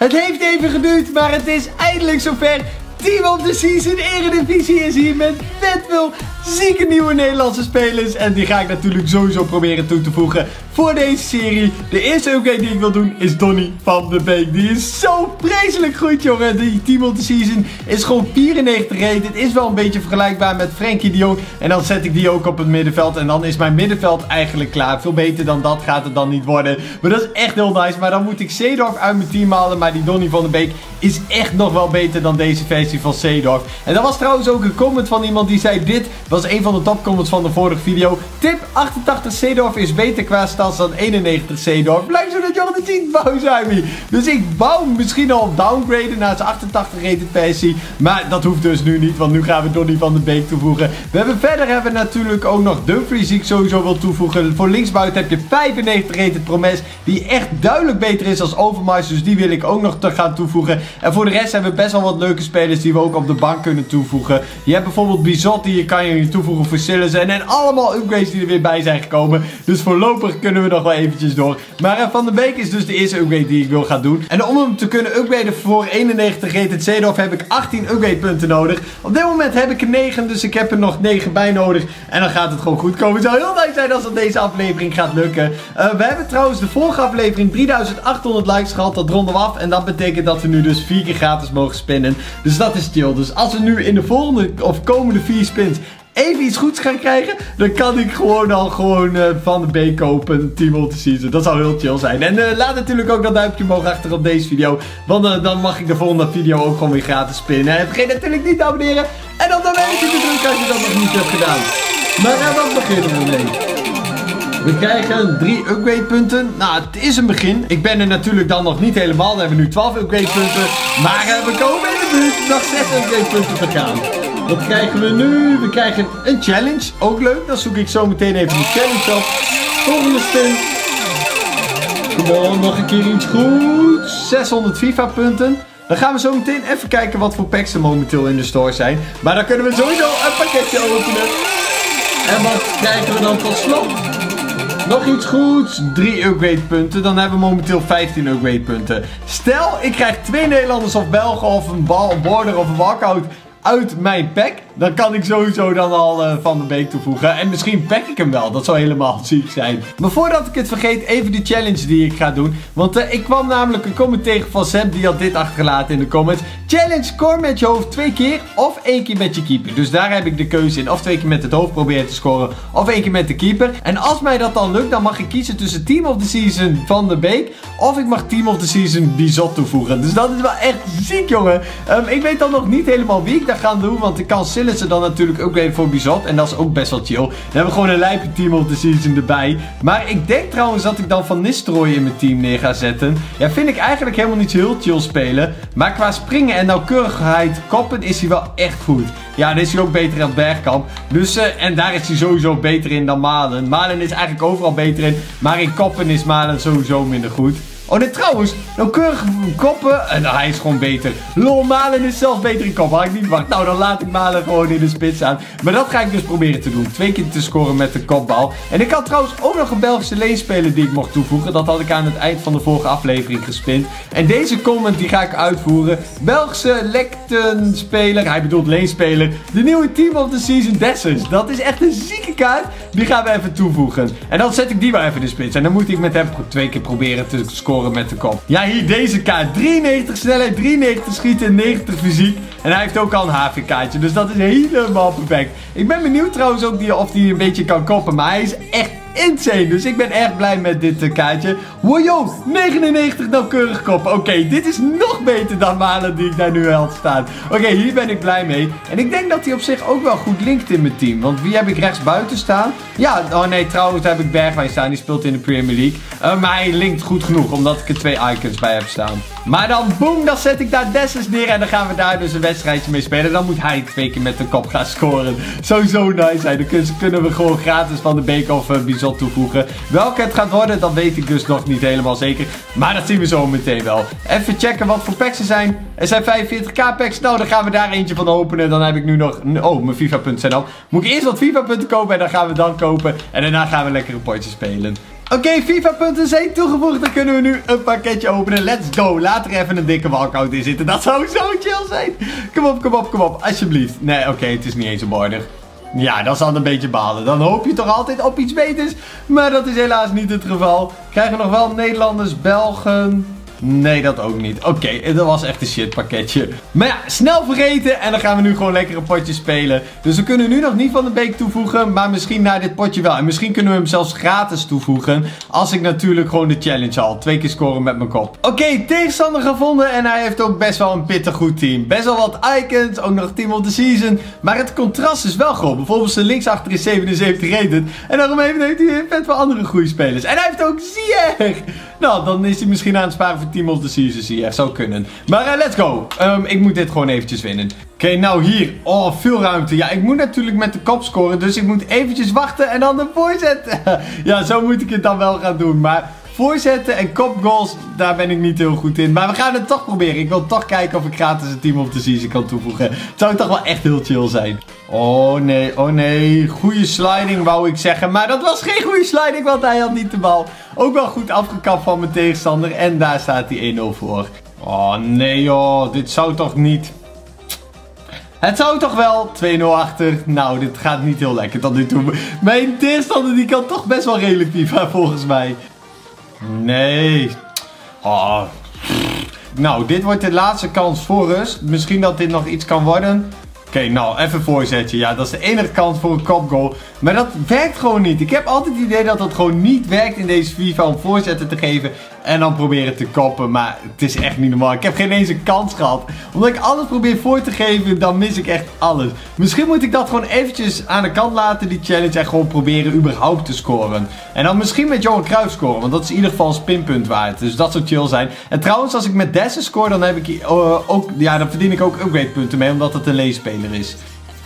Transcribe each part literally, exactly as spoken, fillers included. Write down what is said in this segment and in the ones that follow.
Het heeft even geduurd, maar het is eindelijk zover. Team of the Season Eredivisie is hier met vet veel zieke nieuwe Nederlandse spelers. En die ga ik natuurlijk sowieso proberen toe te voegen voor deze serie. De eerste upgrade die ik wil doen is Donny van de Beek. Die is zo vreselijk goed, jongen. Die Team of the Season is gewoon vierennegentig rated. Het is wel een beetje vergelijkbaar met Frenkie de Jong. En dan zet ik die ook op het middenveld. En dan is mijn middenveld eigenlijk klaar. Veel beter dan dat gaat het dan niet worden. Maar dat is echt heel nice. Maar dan moet ik Seedorf uit mijn team halen. Maar die Donny van de Beek is echt nog wel beter dan deze versie van Seedorf. En dat was trouwens ook een comment van iemand die zei: dit was een van de topcomments van de vorige video. Tip: achtentachtig Seedorf is beter qua stats dan eenennegentig Seedorf. Blijkt zo dat je al het ziet, Bouwzuimie. Dus ik wou misschien al downgraden naar zijn achtentachtig rated versie. Maar dat hoeft dus nu niet, want nu gaan we Donny van de Beek toevoegen. We hebben verder hebben we natuurlijk ook nog Dumfries die ik sowieso wil toevoegen. Voor linksbuiten heb je vijfennegentig rated Promes, die echt duidelijk beter is als Overmars. Dus die wil ik ook nog te gaan toevoegen. En voor de rest hebben we best wel wat leuke spelers die we ook op de bank kunnen toevoegen. Je hebt bijvoorbeeld Bizot, die je kan je toevoegen voor Sillissen. En allemaal upgrades die er weer bij zijn gekomen. Dus voorlopig kunnen we nog wel eventjes door. Maar uh, Van de Beek is dus de eerste upgrade die ik wil gaan doen. En om hem te kunnen upgraden voor eenennegentig rated Seedorf heb ik achttien upgrade punten nodig. Op dit moment heb ik er negen, dus ik heb er nog negen bij nodig. En dan gaat het gewoon goed komen. Het zou heel leuk zijn als het deze aflevering gaat lukken. Uh, we hebben trouwens de vorige aflevering drieduizend achthonderd likes gehad. Dat ronden we af. En dat betekent dat we nu dus vier keer gratis mogen spinnen. Dus dat is chill. Dus als we nu in de volgende of komende vier spins even iets goeds gaan krijgen, dan kan ik gewoon al gewoon uh, Van de Beek kopen, Team of the Season. Dat zou heel chill zijn. En uh, laat natuurlijk ook dat duimpje omhoog achter op deze video, want uh, dan mag ik de volgende video ook gewoon weer gratis spinnen. En vergeet natuurlijk niet te abonneren en op de belletje te drukken als je dat nog niet hebt gedaan. Maar uh, wat beginnen we mee? We krijgen drie upgrade punten. Nou, het is een begin. Ik ben er natuurlijk dan nog niet helemaal. We hebben nu twaalf upgrade punten. Maar uh, we komen in de buurt. Nog zes upgrade punten te gaan. Wat krijgen we nu? We krijgen een challenge. Ook leuk. Dan zoek ik zo meteen even de challenge op. Volgende spin. Gewoon nog een keer iets goed. zeshonderd FIFA punten. Dan gaan we zo meteen even kijken wat voor packs er momenteel in de store zijn. Maar dan kunnen we sowieso een pakketje openen. En wat krijgen we dan tot slot? Nog iets goeds, drie upgrade punten. Dan hebben we momenteel vijftien upgrade punten. Stel, ik krijg twee Nederlanders of Belgen of een bal, een border of een walkout uit mijn pack. Dan kan ik sowieso dan al uh, Van de Beek toevoegen. En misschien pack ik hem wel. Dat zou helemaal ziek zijn. Maar voordat ik het vergeet, even de challenge die ik ga doen. Want uh, ik kwam namelijk een comment tegen van Sam. Die had dit achtergelaten in de comments. Challenge, score met je hoofd twee keer of één keer met je keeper. Dus daar heb ik de keuze in. Of twee keer met het hoofd proberen te scoren. Of één keer met de keeper. En als mij dat dan lukt, dan mag ik kiezen tussen Team of the Season Van de Beek. Of ik mag Team of the Season Bizot toevoegen. Dus dat is wel echt ziek, jongen. Um, ik weet dan nog niet helemaal wie ik dat ga doen. Want ik kan Sillissen dan natuurlijk upgraden voor Bizot. En dat is ook best wel chill. Dan hebben we gewoon een lijpe Team of the Season erbij. Maar ik denk trouwens dat ik dan Van Nistelrooy in mijn team neer ga zetten. Ja, vind ik eigenlijk helemaal niet zo heel chill spelen. Maar qua springen en nauwkeurigheid koppen is hij wel echt goed. Ja, dan is hij ook beter dan Bergkamp. Dus, uh, en daar is hij sowieso beter in dan Malen. Malen is eigenlijk overal beter in. Maar in koppen is Malen sowieso minder goed. Oh nee, trouwens, nauwkeurig koppen. En nou, hij is gewoon beter. Lol, Malen is zelfs beter in koppen. Had ik niet verwacht. Nou, dan laat ik Malen gewoon in de spits aan. Maar dat ga ik dus proberen te doen. Twee keer te scoren met de kopbal. En ik had trouwens ook nog een Belgische leenspeler die ik mocht toevoegen. Dat had ik aan het eind van de vorige aflevering gespind. En deze comment die ga ik uitvoeren. Belgische Lecten-speler. Hij bedoelt leenspeler. De nieuwe Team of the Season Dessers. Dat is echt een zieke kaart. Die gaan we even toevoegen. En dan zet ik die maar even in de spits. En dan moet ik met hem twee keer proberen te scoren met de kop. Ja, hier deze kaart. drieënnegentig snelheid, drieënnegentig schieten, negentig fysiek. En hij heeft ook al een H V kaartje. Dus dat is helemaal perfect. Ik ben benieuwd trouwens ook die, of hij een beetje kan koppen. Maar hij is echt insane. Dus ik ben erg blij met dit uh, kaartje. Wow, yo, negenennegentig nauwkeurig koppen. Oké, okay, dit is nog beter dan Malen die ik daar nu had staan. Oké, okay, hier ben ik blij mee. En ik denk dat hij op zich ook wel goed linkt in mijn team. Want wie heb ik rechts buiten staan? Ja, oh nee, trouwens heb ik Bergwijn staan. Die speelt in de Premier League. Uh, maar hij linkt goed genoeg, omdat ik er twee icons bij heb staan. Maar dan, boom, dan zet ik daar Dessers neer. En dan gaan we daar dus een wedstrijdje mee spelen. Dan moet hij twee keer met de kop gaan scoren. Zou zo nice zijn. Dan kunnen we gewoon gratis Van de Beek of uh, Bizot toevoegen. Welke het gaat worden, dat weet ik dus nog niet helemaal zeker. Maar dat zien we zo meteen wel. Even checken wat voor packs er zijn. Er zijn vijfenveertig k packs. Nou, dan gaan we daar eentje van openen. Dan heb ik nu nog... Oh, mijn FIFA punten zijn op. Moet ik eerst wat FIFA punten kopen en dan gaan we dan kopen. En daarna gaan we lekkere potjes spelen. Oké, okay, FIFA-punten zijn toegevoegd. Dan kunnen we nu een pakketje openen. Let's go. Laat er even een dikke walkout in zitten. Dat zou zo chill zijn. Kom op, kom op, kom op. Alsjeblieft. Nee, oké, okay, het is niet eens een border. Ja, dat is dan een beetje balen. Dan hoop je toch altijd op iets beters. Maar dat is helaas niet het geval. Krijgen we nog wel Nederlanders, Belgen... Nee, dat ook niet. Oké, okay, dat was echt een shit pakketje. Maar ja, snel vergeten. En dan gaan we nu gewoon lekker een potje spelen. Dus we kunnen nu nog niet Van de Beek toevoegen. Maar misschien na dit potje wel. En misschien kunnen we hem zelfs gratis toevoegen. Als ik natuurlijk gewoon de challenge al. Twee keer scoren met mijn kop. Oké, okay, tegenstander gevonden. En hij heeft ook best wel een pittig goed team. Best wel wat icons. Ook nog team of the season. Maar het contrast is wel groot. Bijvoorbeeld zijn linksachter is zevenenzeventig rated. En daarom heeft hij vet wel andere goede spelers. En hij heeft ook Ziyech. Nou, dan is hij misschien aan het sparen voor Team of the Season. Ziyech zou kunnen. Maar uh, let's go. Um, ik moet dit gewoon eventjes winnen. Oké, okay, nou hier. Oh, veel ruimte. Ja, ik moet natuurlijk met de kop scoren. Dus ik moet eventjes wachten en dan de voorzet. Ja, zo moet ik het dan wel gaan doen. Maar voorzetten en kopgoals, daar ben ik niet heel goed in. Maar we gaan het toch proberen. Ik wil toch kijken of ik gratis een Team of the Season kan toevoegen. Het zou toch wel echt heel chill zijn. Oh nee, oh nee. Goede sliding wou ik zeggen. Maar dat was geen goede sliding, want hij had niet de bal. Ook wel goed afgekapt van mijn tegenstander. En daar staat hij één nul voor. Oh nee joh, dit zou toch niet... Het zou toch wel twee nul achter. Nou, dit gaat niet heel lekker tot nu toe. Mijn tegenstander die kan toch best wel redelijk FIFA volgens mij. Nee. Oh. Nou, dit wordt de laatste kans voor rust. Misschien dat dit nog iets kan worden. Oké, okay, nou, even voorzetje. Ja, dat is de enige kans voor een kopgoal. Maar dat werkt gewoon niet. Ik heb altijd het idee dat dat gewoon niet werkt in deze FIFA om voorzetten te geven. En dan proberen te koppen. Maar het is echt niet normaal. Ik heb geen eens een kans gehad. Omdat ik alles probeer voor te geven, dan mis ik echt alles. Misschien moet ik dat gewoon eventjes aan de kant laten, die challenge. En gewoon proberen überhaupt te scoren. En dan misschien met Johan Cruijff scoren. Want dat is in ieder geval een spinpunt waard. Dus dat zou chill zijn. En trouwens, als ik met Dessen score, dan heb ik uh, ook... Ja, dan verdien ik ook upgrade punten mee. Omdat het een leespeler is.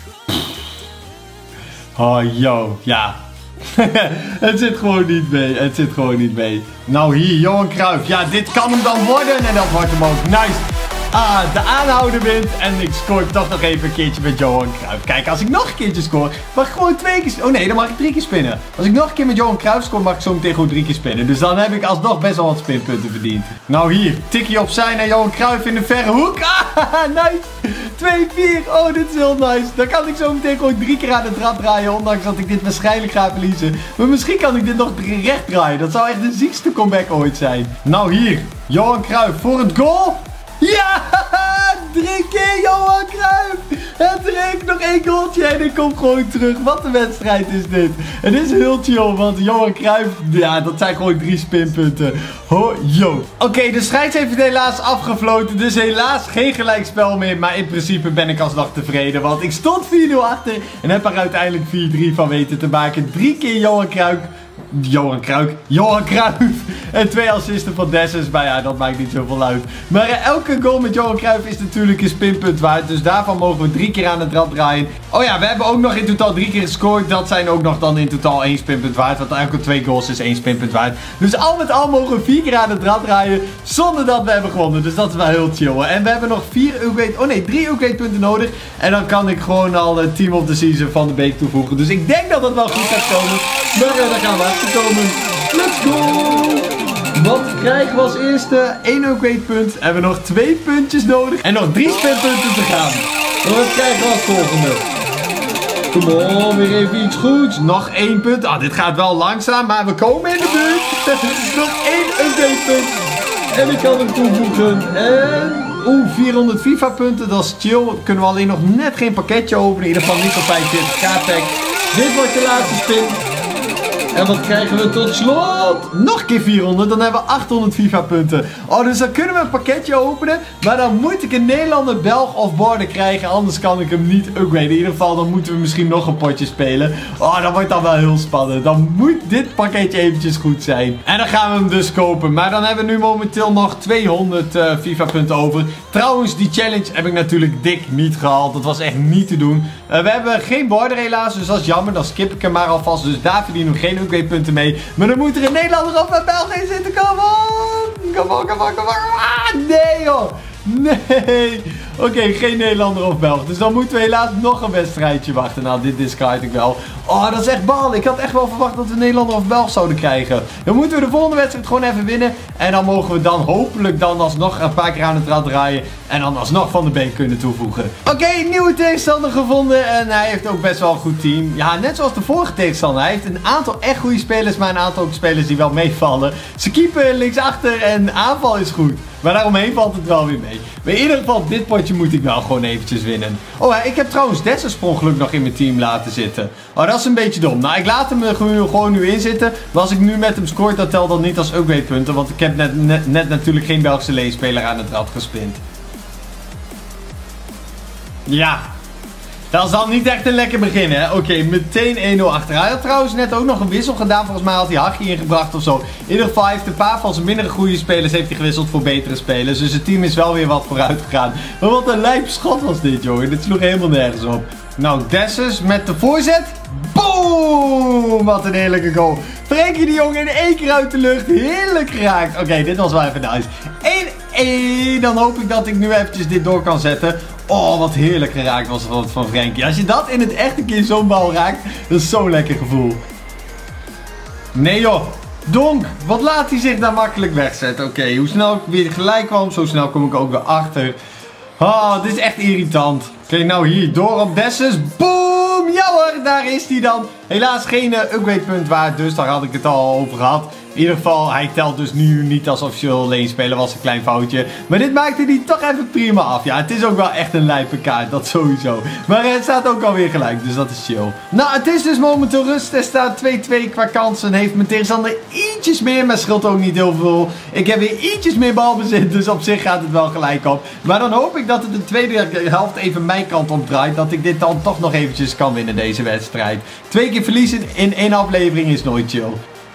Oh, yo. Ja. Het zit gewoon niet mee. Het zit gewoon niet mee. Nou hier, Johan Cruijff. Ja, dit kan hem dan worden. En dat wordt hem ook. Nice. Ah, de aanhouder wint. En ik scoor toch nog even een keertje met Johan Cruijff. Kijk, als ik nog een keertje score, mag ik gewoon twee keer... Oh nee, dan mag ik drie keer spinnen. Als ik nog een keer met Johan Cruijff score, mag ik zo meteen gewoon drie keer spinnen. Dus dan heb ik alsnog best wel wat spinpunten verdiend. Nou hier, tikkie opzij naar Johan Cruijff in de verre hoek. Ah, nice. twee vier. Oh, dit is heel nice. Dan kan ik zo meteen gewoon drie keer aan de trap draaien. Ondanks dat ik dit waarschijnlijk ga verliezen. Maar misschien kan ik dit nog recht draaien. Dat zou echt de ziekste comeback ooit zijn. Nou hier, Johan Cruijff voor het goal. Ja, drie keer Johan Cruijff. Het drinkt nog één goaltje en ik kom gewoon terug. Wat een wedstrijd is dit. Het is heel chill, want Johan Cruijff, ja, dat zijn gewoon drie spinpunten. Ho, yo. Oké, okay, de strijd heeft het helaas afgefloten. Dus helaas geen gelijkspel meer. Maar in principe ben ik alsnog tevreden. Want ik stond vier nul achter en heb er uiteindelijk vier drie van weten te maken. Drie keer Johan Cruijff. Johan Cruijff. Johan Cruijff. En twee assisten van Dessers. Maar ja, dat maakt niet zoveel uit. Maar uh, elke goal met Johan Cruijff is natuurlijk een spinpunt waard. Dus daarvan mogen we drie keer aan de trap draaien. Oh ja, we hebben ook nog in totaal drie keer gescoord. Dat zijn ook nog dan in totaal één spinpunt waard. Want elke twee goals is één spinpunt waard. Dus al met al mogen we vier keer aan de trap draaien. Zonder dat we hebben gewonnen. Dus dat is wel heel chill. En we hebben nog vier upgrade... Oh nee, drie upgrade punten nodig. En dan kan ik gewoon al uh, Team of the Season Van de Beek toevoegen. Dus ik denk dat dat wel goed gaat komen. Maar uh, daar gaan we achter komen. Let's go! Wat krijgen we als eerste? één upgrade punt. Hebben we nog twee puntjes nodig. En nog drie spinpunten te gaan. En wat krijgen we als volgende? Kom op, weer even iets goeds. Nog één punt. Ah, dit gaat wel langzaam, maar we komen in de buurt. Nog één upgrade punt. En ik kan hem toevoegen. En... Oeh, vierhonderd FIFA punten. Dat is chill. Kunnen we alleen nog net geen pakketje openen. In ieder geval niet op vijfenveertig K pack. Dit wordt de laatste spin. En wat krijgen we tot slot? Nog een keer vierhonderd, dan hebben we achthonderd FIFA punten. Oh, dus dan kunnen we een pakketje openen. Maar dan moet ik een Nederlander, Belg of border krijgen. Anders kan ik hem niet upgraden. In ieder geval, dan moeten we misschien nog een potje spelen. Oh, dat wordt dan wel heel spannend. Dan moet dit pakketje eventjes goed zijn. En dan gaan we hem dus kopen. Maar dan hebben we nu momenteel nog tweehonderd uh, FIFA punten over. Trouwens, die challenge heb ik natuurlijk dik niet gehaald. Dat was echt niet te doen. Uh, we hebben geen border helaas, dus dat is jammer. Dan skip ik hem maar alvast. Dus daar verdienen we geen upgrade punten mee. Maar dan moet er een Nederlander of een Belg in zitten. Kom on! Kom on, kom on, kom on. Ah, nee joh! Nee! Oké, okay, geen Nederlander of Belg. Dus dan moeten we helaas nog een wedstrijdje wachten. Nou, dit discard ik wel. Oh, dat is echt bal. Ik had echt wel verwacht dat we Nederlander of Belg zouden krijgen. Dan moeten we de volgende wedstrijd gewoon even winnen. En dan mogen we dan hopelijk dan alsnog een paar keer aan het rad draaien. En dan alsnog Van de Beek kunnen toevoegen. Oké, okay, nieuwe tegenstander gevonden. En hij heeft ook best wel een goed team. Ja, net zoals de vorige tegenstander. Hij heeft een aantal echt goede spelers, maar een aantal ook spelers die wel meevallen. Ze keeper linksachter en aanval is goed. Maar daaromheen valt het wel weer mee. Maar in ieder geval, dit potje moet ik wel gewoon eventjes winnen. Oh, ik heb trouwens Dessers per ongeluk nog in mijn team laten zitten. Oh, dat is een beetje dom. Nou, ik laat hem er gewoon nu in zitten. Maar als ik nu met hem scoort, dat telt dan niet als upgrade punten. Want ik heb net, net, net natuurlijk geen Belgische leenspeler aan het rad gespind. Ja. Dat is dan niet echt een lekker begin, hè. Oké, okay, meteen één nul achter. Hij had trouwens net ook nog een wissel gedaan. Volgens mij had hij Hachie ingebracht of zo. In ieder geval heeft een paar van zijn minder goede spelers heeft hij gewisseld voor betere spelers. Dus het team is wel weer wat vooruit gegaan. Maar wat een lijp schot was dit, jongen. Dit sloeg helemaal nergens op. Nou, Dessers met de voorzet. Boom! Wat een heerlijke goal. Frenkie de Jong in één keer uit de lucht. Heerlijk geraakt. Oké, okay, dit was wel even nice. één één. Dan hoop ik dat ik nu eventjes dit door kan zetten. Oh, wat heerlijk geraakt was het van Frenkie. Als je dat in het echte keer zo'n bal raakt, dat is zo'n lekker gevoel. Nee joh. Donk, wat laat hij zich daar makkelijk wegzetten. Oké, okay, hoe snel ik weer gelijk kwam, zo snel kom ik ook weer achter. Oh, dit is echt irritant. Oké, okay, nou hier, door op Dessers. Boom! Ja hoor, daar is hij dan. Helaas geen uh, upgrade punt waard, dus daar had ik het al over gehad. In ieder geval, hij telt dus nu niet als officieel leenspeler, was een klein foutje. Maar dit maakte hij toch even prima af. Ja, het is ook wel echt een lijpe kaart, dat sowieso. Maar het staat ook alweer gelijk, dus dat is chill. Nou, het is dus momenteel rust. Er staat twee twee qua kansen. Heeft mijn tegenstander ietsjes meer, maar scheelt ook niet heel veel. Ik heb weer ietsjes meer balbezit, dus op zich gaat het wel gelijk op. Maar dan hoop ik dat het de tweede helft even mijn kant op draait. Dat ik dit dan toch nog eventjes kan winnen, deze wedstrijd. Twee keer verliezen in één aflevering is nooit chill.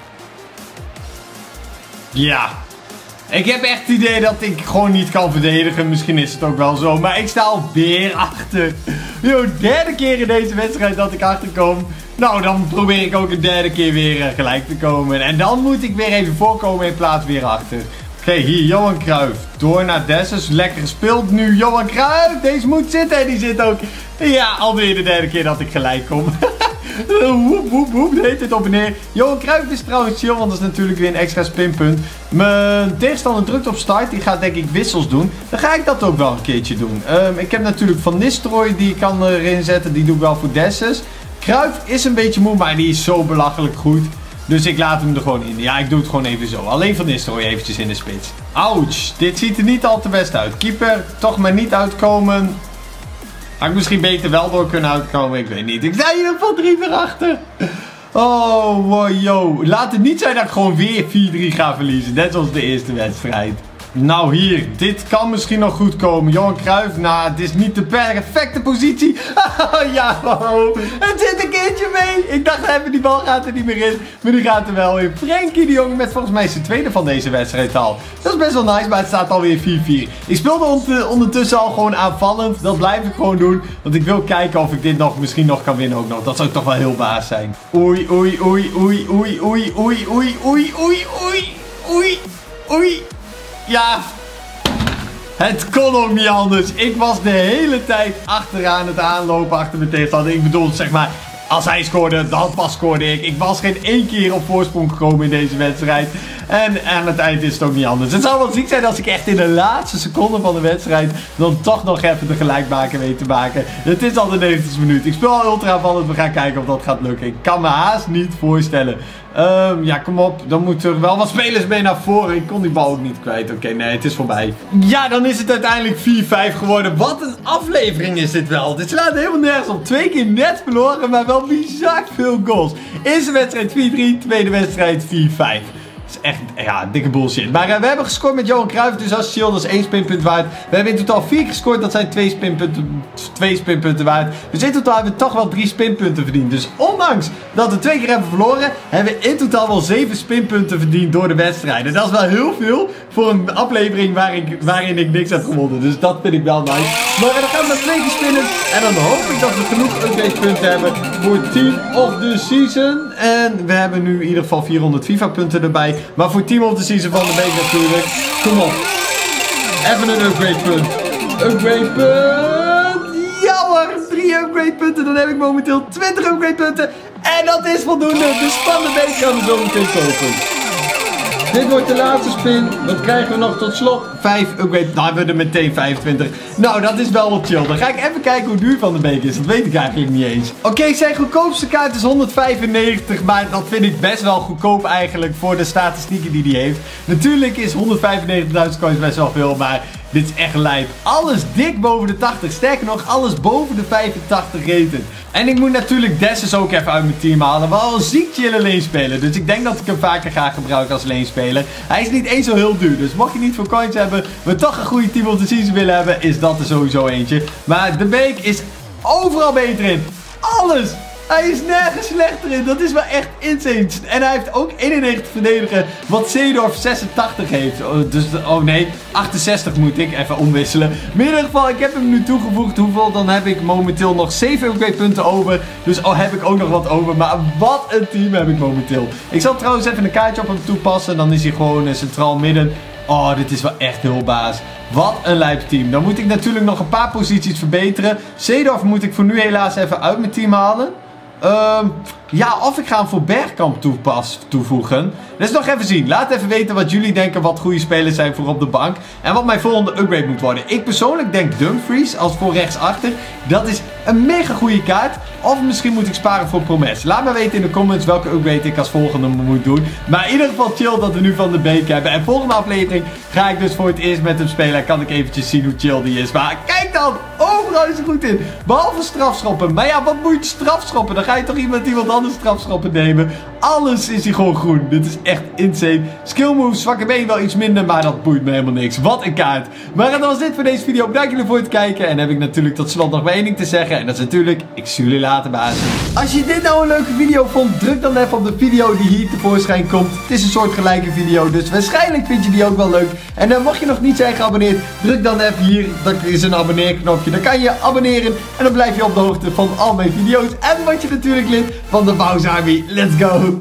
Ja, ik heb echt het idee dat ik gewoon niet kan verdedigen. Misschien is het ook wel zo, maar ik sta alweer achter. Yo, derde keer in deze wedstrijd dat ik achterkom. Nou, dan probeer ik ook een derde keer weer uh, gelijk te komen. En dan moet ik weer even voorkomen in plaats weer achter. Oké, okay, hier Johan Cruijff. Door naar Dessers. Lekker gespeeld nu. Johan Cruijff. Deze moet zitten en die zit ook. Ja, alweer de derde keer dat ik gelijk kom. Woep, woep, woep. Heet dit op en neer. Johan Cruijff is trouwens chill, want dat is natuurlijk weer een extra spinpunt. Mijn tegenstander drukt op start. Die gaat denk ik wissels doen. Dan ga ik dat ook wel een keertje doen. Um, ik heb natuurlijk Van Nistelrooy die ik kan erin zetten. Die doe ik wel voor Dessers. Cruijff is een beetje moe, maar die is zo belachelijk goed. Dus ik laat hem er gewoon in. Ja, ik doe het gewoon even zo. Alleen Van Nistelrooy eventjes in de spits. Ouch. Dit ziet er niet al te best uit. Keeper toch maar niet uitkomen. Had ik misschien beter wel door kunnen uitkomen. Ik weet niet. Ik sta hier van drie weer achter. Oh, wow, yo. Laat het niet zijn dat ik gewoon weer vier drie ga verliezen. Net zoals de eerste wedstrijd. Nou hier, dit kan misschien nog goed komen. Johan Cruijff, nou, het is niet de perfecte positie. Ja, oh, het zit een keertje mee. Ik dacht even, die bal gaat er niet meer in. Maar die gaat er wel in. Frenkie de Jong met volgens mij zijn tweede van deze wedstrijd al. Dat is best wel nice, maar het staat alweer vier vier. Ik speelde ondertussen al gewoon aanvallend. Dat blijf ik gewoon doen. Want ik wil kijken of ik dit nog misschien nog kan winnen ook nog. Dat zou toch wel heel baas zijn. Oei, oei, oei, oei, oei, oei, oei, oei, oei, oei, oei, oei, oei. Ja, het kon ook niet anders. Ik was de hele tijd achteraan het aanlopen achter mijn tegenstander. Ik bedoel, zeg maar, als hij scoorde, dan pas scoorde ik. Ik was geen één keer op voorsprong gekomen in deze wedstrijd. En aan het eind is het ook niet anders. Het zou wel ziek zijn als ik echt in de laatste seconde van de wedstrijd dan toch nog even de gelijkmaker weet te maken. Het is al de negentigste minuut. Ik speel al ultra aanvallend. We gaan kijken of dat gaat lukken. Ik kan me haast niet voorstellen. Um, ja, kom op. Dan moeten er wel wat spelers mee naar voren. Ik kon die bal ook niet kwijt. Oké, okay, nee, het is voorbij. Ja, dan is het uiteindelijk vier vijf geworden. Wat een aflevering is dit wel. Dit slaat helemaal nergens op. Twee keer net verloren, maar wel bizar veel goals. Eerste wedstrijd vier drie, tweede wedstrijd vier vijf. Dat is echt, ja, dikke bullshit. Maar uh, we hebben gescoord met Johan Cruijff, dus dat is chill, dat is één spinpunt waard. We hebben in totaal vier gescoord, dat zijn twee spinpunten, twee spinpunten waard. Dus in totaal hebben we toch wel drie spinpunten verdiend. Dus ondanks dat we twee keer hebben verloren, hebben we in totaal wel zeven spinpunten verdiend door de wedstrijden. Dat is wel heel veel voor een aflevering waarin ik, waarin ik niks heb gewonnen. Dus dat vind ik wel nice. Maar uh, dan gaan we maar twee keer spinnen. En dan hoop ik dat we genoeg upgrade punten hebben voor Team of the Season. En we hebben nu in ieder geval vierhonderd FIFA punten erbij. Maar voor Team of the Season van de week natuurlijk. Kom op. Even een upgrade punt. Upgrade punt. Ja hoor. Drie upgrade punten. Dan heb ik momenteel twintig upgrade punten. En dat is voldoende. De spannende beek gaan we zo meteen kopen. Dit wordt de laatste spin. Wat krijgen we nog tot slot? vijf upgrade. Nou hebben we er meteen vijfentwintig. Nou, dat is wel wat chill. Dan ga ik even kijken hoe duur Van de Beek is. Dat weet ik eigenlijk niet eens. Oké, okay, zijn goedkoopste kaart is honderdvijfennegentig. Maar dat vind ik best wel goedkoop eigenlijk voor de statistieken die hij heeft. Natuurlijk is honderdvijfennegentigduizend coins best wel veel, maar dit is echt lijp. Alles dik boven de tachtig. Sterker nog, alles boven de vijfentachtig rated. En ik moet natuurlijk Dessus ook even uit mijn team halen. Wel een ziek chille leenspeler. Dus ik denk dat ik hem vaker ga gebruiken als leenspeler. Hij is niet eens zo heel duur. Dus mocht je niet veel coins hebben, maar toch een goede team of the season willen hebben, is dat er sowieso eentje. Maar de Beek is overal beter in. Alles! Hij is nergens slechter in. Dat is wel echt insane. En hij heeft ook eenennegentig verdedigen. Wat Seedorf zesentachtig heeft. Dus, oh nee, achtenzestig moet ik even omwisselen. Maar in ieder geval, ik heb hem nu toegevoegd. Hoeveel? Dan heb ik momenteel nog zeven upgrade punten over. Dus oh, heb ik ook nog wat over. Maar wat een team heb ik momenteel. Ik zal trouwens even een kaartje op hem toepassen. Dan is hij gewoon uh, centraal midden. Oh, dit is wel echt heel baas. Wat een lijp team. Dan moet ik natuurlijk nog een paar posities verbeteren. Seedorf moet ik voor nu helaas even uit mijn team halen. Um, ja, of ik ga hem voor Bergkamp toepas, toevoegen. Dus nog even zien. Laat even weten wat jullie denken wat goede spelers zijn voor op de bank. En wat mijn volgende upgrade moet worden. Ik persoonlijk denk Dumfries als voor rechtsachter. Dat is een mega goede kaart. Of misschien moet ik sparen voor Promes. Laat me weten in de comments welke upgrade ik als volgende moet doen. Maar in ieder geval chill dat we nu Van de Beek hebben. En volgende aflevering ga ik dus voor het eerst met hem spelen. En kan ik eventjes zien hoe chill die is. Maar kijk dan, overal is er goed in. Behalve strafschoppen. Maar ja, wat moet je strafschoppen? Dan ga je toch iemand iemand anders strafschoppen nemen. Alles is hier gewoon groen. Dit is echt insane. Skill moves, zwakke been wel iets minder. Maar dat boeit me helemaal niks. Wat een kaart. Maar dat was dit voor deze video. Bedankt jullie voor het kijken. En heb ik natuurlijk tot slot nog maar één ding te zeggen. En dat is natuurlijk, ik zie jullie later, baas. Als je dit nou een leuke video vond, druk dan even op de video die hier tevoorschijn komt. Het is een soort gelijke video. Dus waarschijnlijk vind je die ook wel leuk. En dan mocht je nog niet zijn geabonneerd, druk dan even hier. Dat is een abonneerknopje. Dan kan je je abonneren. En dan blijf je op de hoogte van al mijn video's. En word je natuurlijk lid van de Bowser Army. Let's go!